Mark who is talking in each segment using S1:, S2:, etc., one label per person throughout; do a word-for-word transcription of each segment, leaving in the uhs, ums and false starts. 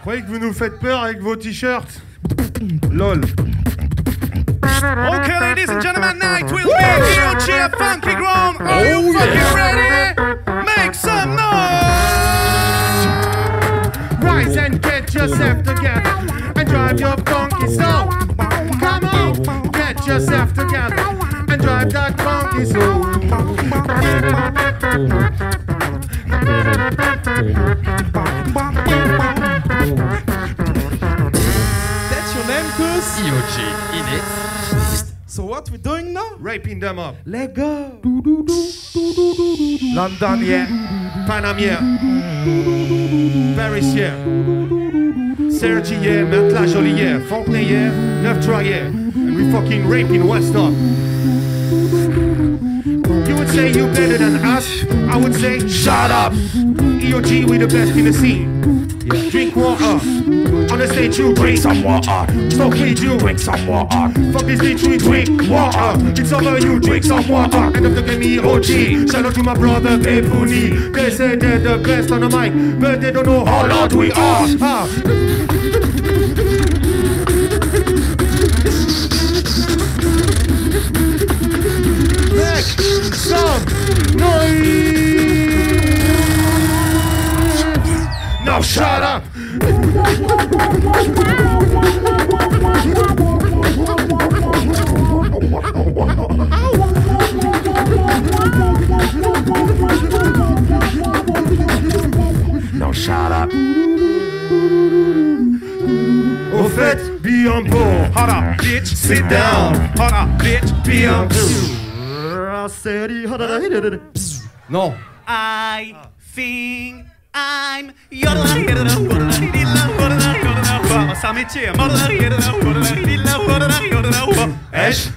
S1: Croyez que vous nous faites peur avec vos t-shirts? Lol.
S2: Okay, ladies and gentlemen, night will be E O G at Funky Ground. Are you fucking ready? Make some noise!
S1: Rise and get yourself together and drive your funky soul. Come on, get yourself together and drive that funky soul.
S3: That's your name, Goose?
S4: E O G, in it.
S3: So what we doing now?
S1: Raping them up.
S3: Let go.
S1: London, yeah. Panama, yeah. Paris, yeah. Sergi, yeah. Mertla, Jolie, yeah. Fontenay, yeah. Neuf-Trois, yeah. And we fucking raping Western. You would say you better than us. I would say, shut up. E O G, we the best in the scene. Yeah. Drink water. On the stage, you drink some water. Stop please, you drink some water. Fuck this bitch, we drink water. It's over, you drink some water. End up the game, E O G. Shout out to my brother, Bepuni. They say they're the best on the mic, but they don't know how loud we are. Ah. Make some noise. Now shut up. Now shut up. Au fait, be on board.
S2: Hold up, bitch, sit down. Hold up, bitch, be on board.
S1: Non.
S2: I think I'm c'est un métier.
S1: Esh.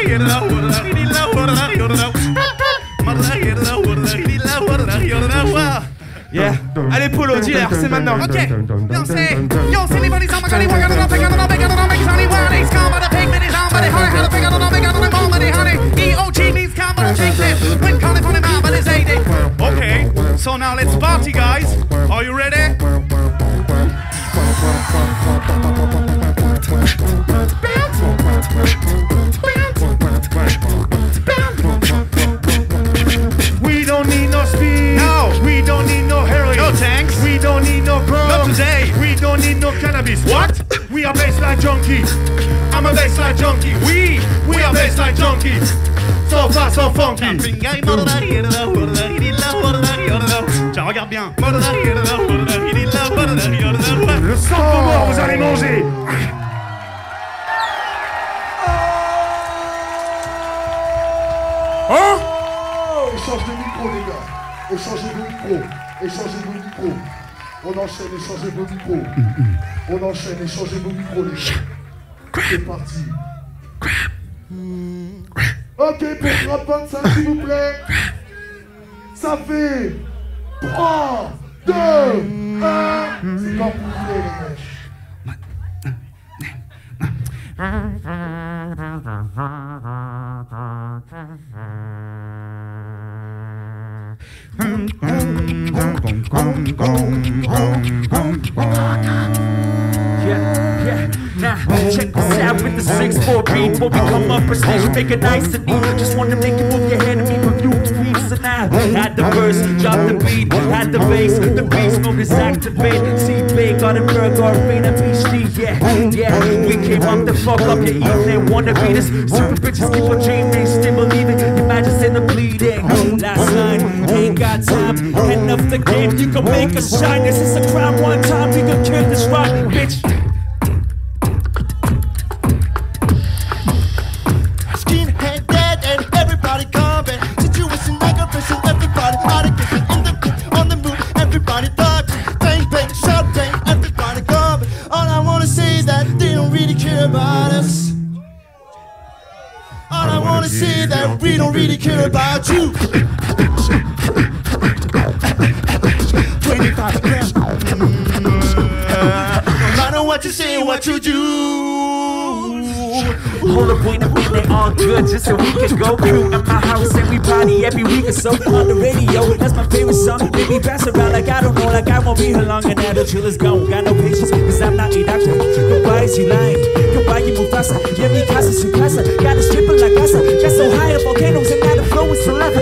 S3: Yeah. Allez Polo, dis-leur, c'est maintenant.
S2: Ok. Yo, c'est, yo, c'est les bodies, I'm gonna work on the pick on the pick on the make sunny one. He's come by the pig, but he's on by the honey, how to pick on the pick on the bone, but the honey. E O G means come by the take this. When calling for the man, but it's eighty. Okay, so now let's party, guys. Are you ready?
S1: We don't need no speed.
S2: No.
S1: We don't need no heroin.
S2: No tanks.
S1: We don't need no chrome.
S2: Not today.
S1: We don't need no cannabis.
S2: What?
S1: We are baseline junkies. I'm a baseline junkie. We, we are baseline junkies. So fast, so funky.
S2: Tiens, regarde bien.
S1: Le sang de mort, vous allez manger. Hein?
S5: Échange de micro, les gars. Échangez vos micros. Échangez vos micros. On enchaîne, échangez vos micros. On enchaîne, échangez vos micros, les gars. C'est parti. Ok, pour Rap vingt-cinq, s'il vous plaît. Ça fait trois, deux, un. C'est quand vous voulez, les mecs.
S6: Yeah, yeah, nah, check this out with the six four beat. Before we come up on stage, make it nice and neat. Just wanna make you move your head and be confused, please. So now, had the verse, drop the beat, had the bass, the beast mode is activate. See, big on the burger, arena, P C, yeah, yeah. We came up to fuck up your evening, wanna be this. Super bitches keep on dreaming, still believing. Imagine in the bleeding. Last line, ain't got time, enough the game, you can make us shine. This is a crime one time, we can kill this rock, bitch.
S7: Skinhead dead and everybody coming. Situation aggravation, everybody out of kitchen in the on the move, everybody touching, bang bang, shouting, everybody coming. All I wanna say is that they don't really care about us. All I wanna say is that we don't really care about you. twenty-five grams. No matter what you say, what you do.
S6: Whole appointment, they all good, just so we can go crew at my house and we party every week or so on the radio. That's my favorite song. Baby, pass around like I don't know, like I won't be here long and now the chill is gone. Got no patience, cause I'm not a doctor. Goodbye, is you lying? Goodbye, you Mufasa. Yeah, mi casa, su casa. Got a stripper like casa. Got so high up volcanoes and now the flow is saliva.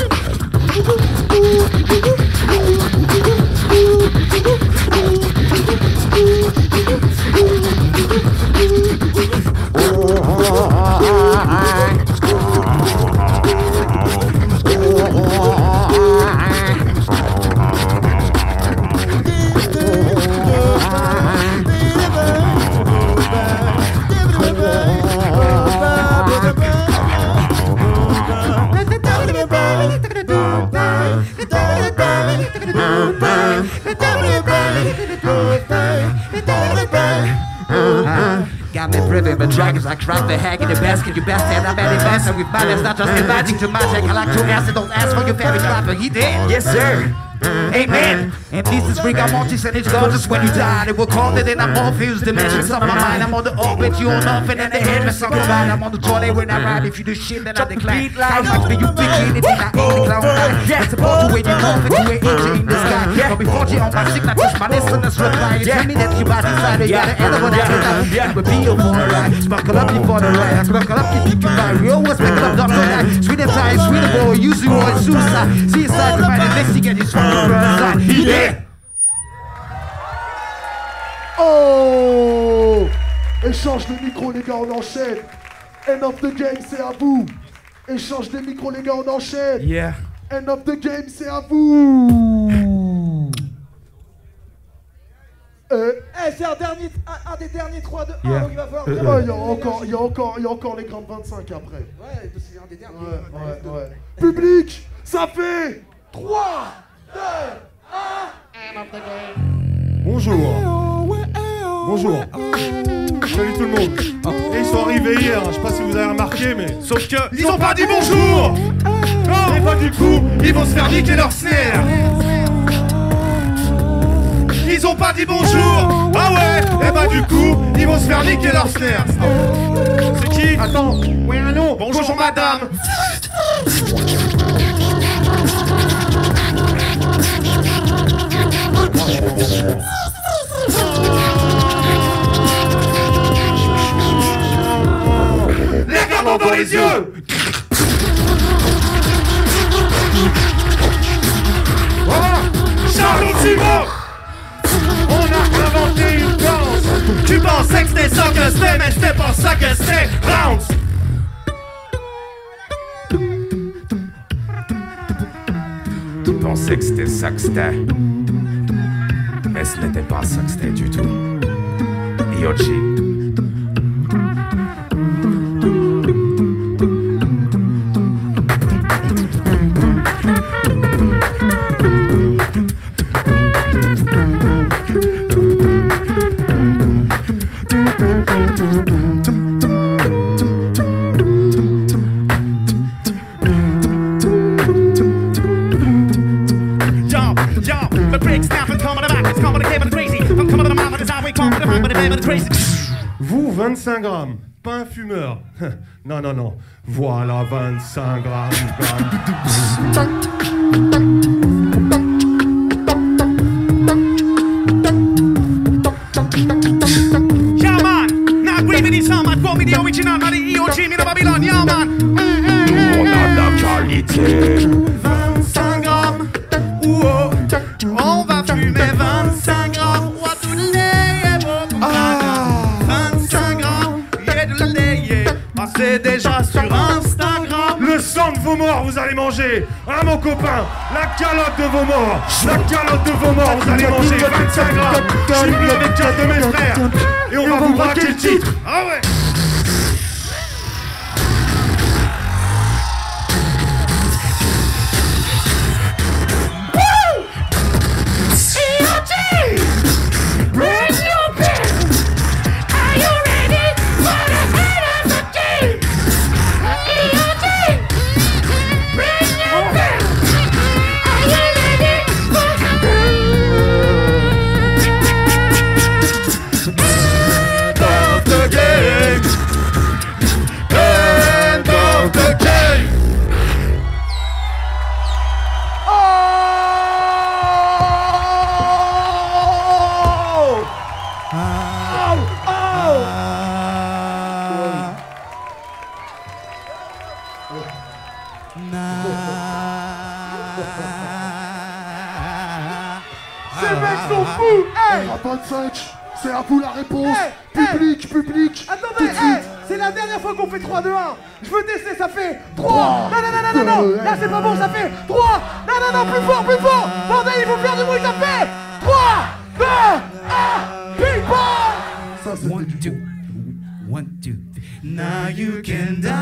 S4: Got me driven, but dragons like crap the hag in the basket. You bastard, I'm at advance, and with mine, it's not just inviting to magic. I like to ask, and don't ask for your favorite rapper. He did.
S6: Yes, sir.
S4: Amen. And this is Rick Montes and it's gorgeous when you die. They will call it in a Morpheus dimensions of my mind. I'm on the orbit, you on nothing, and the headless on the ride. I'm on the trolley when I ride. If you do shit, then I decline. How much do you think anything I ain't the clown line? It's about to wait you off into an angel in the sky. But before you on my signatures, my listeners reply. You tell me that you by decided, you gotta end up on that. Yeah, but be your for a ride. Sparkle up before the ride. Sparkle up, keep you by. We always make it up, don't go back. Sweet and tight, sweet and boy, use you or suicide. See inside, you might investigate this one. Yeah.
S5: Oh! Échange de micro, les gars, on enchaîne. End of the game, c'est à vous. Échange de micro, les gars, on enchaîne.
S3: Yeah.
S5: End of the game, c'est à vous. Euh,
S8: Eh, c'est un, dernier, un, un des derniers trois de un,
S3: Yeah.
S8: donc il va falloir...
S3: Euh,
S5: ouais, il y a encore, il y a encore, il y a encore les grandes vingt-cinq après.
S8: Ouais, c'est un des derniers.
S5: Ouais, ouais, ouais. Public, ça fait trois, deux, un.
S1: Bonjour. Bonjour. Salut tout le monde. Et ils sont arrivés hier, je sais pas si vous avez remarqué, mais...
S2: Sauf que ils ont pas dit bonjour.
S1: Non,
S2: Et bah du coup, ils vont se faire niquer leur snare. Ils ont pas dit bonjour. Ah ouais. Et bah du coup, ils vont se faire niquer leur snare. C'est qui?
S1: Attends, oui, un nom.
S2: Bonjour madame.
S1: Regarde dans les yeux.
S2: Charles Simon. On a inventé une danse. Tu pensais que c'était ça que c'était, mais c'était pas ça que c'était. Bounce.
S9: Tu pensais que c'était ça que c'était, mais ce n'était pas ça que c'était du tout. Yoshi.
S1: Vous, vingt-cinq grammes, pas un fumeur. Non, non, non. Voilà vingt-cinq grammes.
S2: Yeah man, now gravy this song, man, call me the original, not the E O G, me the Babylon, yeah man.
S9: Nous on a de la qualité.
S2: vingt-cinq grammes, wow. On va fumer vingt-cinq grammes. What do they say? vingt-cinq grammes, yeah, de lait, yeah. Ah, c'est déjà sur Instagram.
S1: Le sang de vos morts, vous allez manger. Hein, mon copain? La calotte de vos morts. La calotte de vos morts, vous allez manger vingt-cinq grammes. Je suis venu avec quatre de mes frères. Et on va vous braquer le titre.
S2: Ah ouais.
S8: Ces mecs sont fous. Hey.
S5: À vingt-cinq, c'est à vous la réponse.
S8: Hey,
S5: Public, public.
S8: Attendez,
S5: tout de
S8: hey,
S5: suite.
S8: c'est la dernière fois qu'on fait trois, deux, un. Je veux tester, ça fait trois. Non, non, non, non, non, non. Là, c'est pas bon, ça fait trois. Non, non, non, plus fort, plus fort. Bordel, il faut faire du bruit, ça fait trois, deux, un. Big bang.
S5: Ça, c'était
S2: One,
S5: du
S2: two,
S5: bon.
S2: one, two. Now you can die.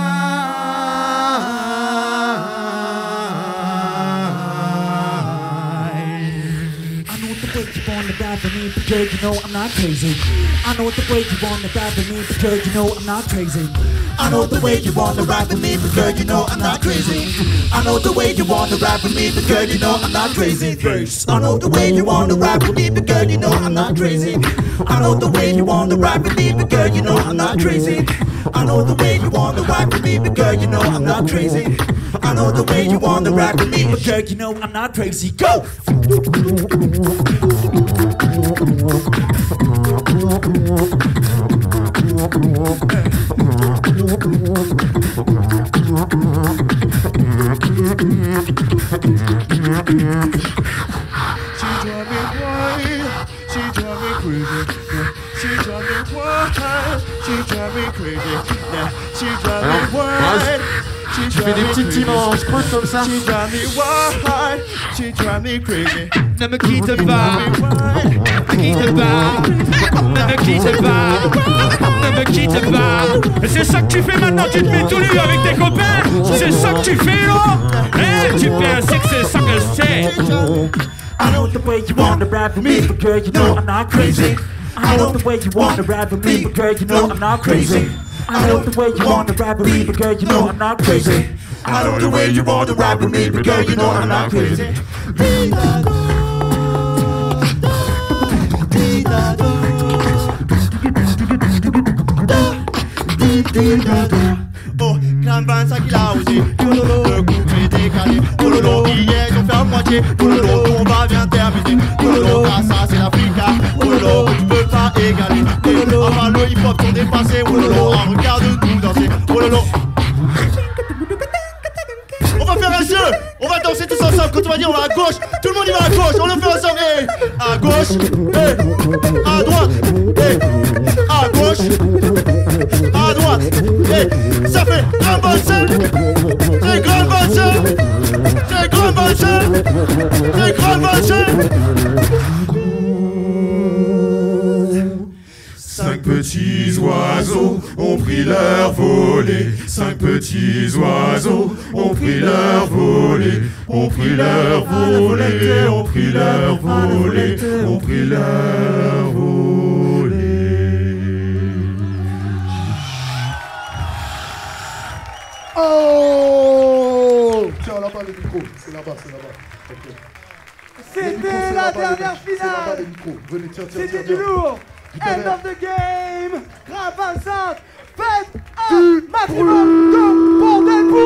S6: I know the way you wanna die for me, but girl, you know I'm not crazy. I know the way you wanna die for me, but girl, you know I'm not crazy. I know the way you wanna ride with me, but girl, you know I'm not crazy. I know the way you wanna ride with me, but girl, you know I'm not crazy. I know the way you wanna ride with me, but girl, you know I'm not crazy. I know the way you wanna ride with me, but girl, you know I'm not crazy. I know the way you wanna ride with me, but girl, you know I'm not crazy. I know the way you wanna ride with me, but girl, you know I'm not crazy. Go!
S7: She drive me wild, she drive me crazy, yeah. She drive me wild, she drive me crazy, yeah. She drive me wild, she
S4: Tu fais des petites teams en sprint comme ça.
S7: She drive me wild, she drive me crazy.
S3: Ne me quitte pas, ne me quitte pas, ne me quitte pas, ne me quitte pas. C'est ça que tu fais maintenant, tu te mets tout nu avec tes copains. C'est ça que tu fais là. Eh, tu fais un sexe, c'est ça que c'est.
S6: I know the way you wanna ride with me, but girl, you know I'm not crazy. I know the way you wanna ride with me, but girl, you know I'm not crazy. I know the way you wanna ride with me, but girl, you know I'm not crazy.
S7: I know the way you wanna ride with me, but girl, you know I'm not crazy. Oh, Clan vingt-cinq il a osé, le couple est décalé. Ololo, hier ils ont fait à moitié. Ololo, combat vient terminer. Ololo, ah ça c'est l'Africa. Ololo, tu peux pas égaler. Ololo, avant le hip hop sont dépassés. Ololo, ah, regarde-nous danser. Ololo. On va faire un jeu, on va danser tous ensemble. Quand on va dire on va à gauche, tout le monde y va à gauche. On le fait ensemble, hey. À gauche, hey. À droite, hey. À gauche, à droite, hey. Ça fait un bon seul, très grand bon seul, très grand bon seul, très grand bon seul.
S9: Cinq petits oiseaux ont pris leur volée. Cinq petits oiseaux ont pris leur volée. Ont pris leur volée. Ont pris leur volée. Ont pris leur volée.
S5: Oh! Tiens, là-bas les micros. C'est là-bas, c'est là-bas. Okay.
S8: C'était la dernière
S5: C'est là-bas les
S8: finale.
S5: micros. Venez, tiens, tiens,
S8: C'était
S5: tiens.
S8: du lourd.
S5: Tout à
S8: End
S5: l'heure.
S8: of the game. Rap vingt-cinq. Faites un maximum de bordel pour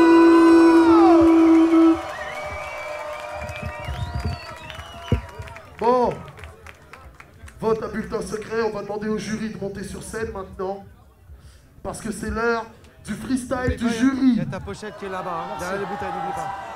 S8: eux.
S5: Bon. Vote à bulletin secret. On va demander au jury de monter sur scène maintenant. Parce que c'est l'heure du freestyle du jury.
S8: Ta pochette qui est là-bas, derrière les bouteilles, n'oublie pas.